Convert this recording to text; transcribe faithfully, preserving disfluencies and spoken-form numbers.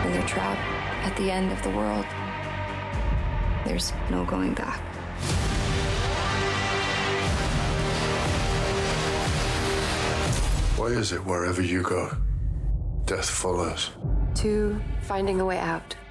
when they're trapped at the end of the world, there's no going back. Why is it wherever you go, death follows? To finding a way out.